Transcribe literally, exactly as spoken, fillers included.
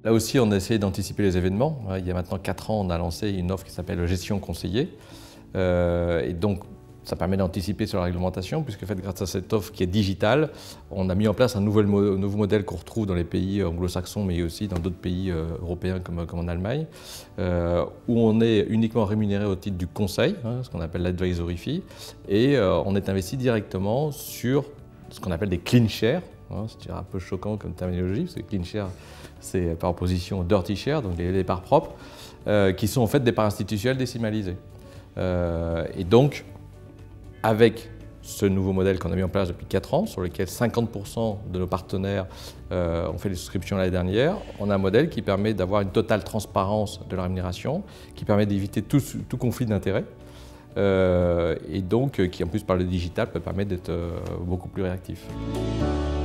Là aussi, on a essayé d'anticiper les événements. Il y a maintenant quatre ans, on a lancé une offre qui s'appelle Gestion conseillée. Euh, et donc, ça permet d'anticiper sur la réglementation, puisque en fait, grâce à cette offre qui est digitale, on a mis en place un nouvel, un nouveau modèle qu'on retrouve dans les pays anglo-saxons, mais aussi dans d'autres pays euh, européens comme, comme en Allemagne, euh, où on est uniquement rémunéré au titre du conseil, hein, ce qu'on appelle l'advisory fee, et euh, on est investi directement sur ce qu'on appelle des clean shares. Hein, c'est un peu choquant comme terminologie, parce que clean share, c'est par opposition au dirty share, donc les, les parts propres, euh, qui sont en fait des parts institutionnelles décimalisées. Euh, et donc, avec ce nouveau modèle qu'on a mis en place depuis quatre ans, sur lequel cinquante pour cent de nos partenaires euh, ont fait des souscriptions l'année dernière, on a un modèle qui permet d'avoir une totale transparence de la rémunération, qui permet d'éviter tout, tout conflit d'intérêts, euh, et donc qui en plus par le digital peut permettre d'être euh, beaucoup plus réactif.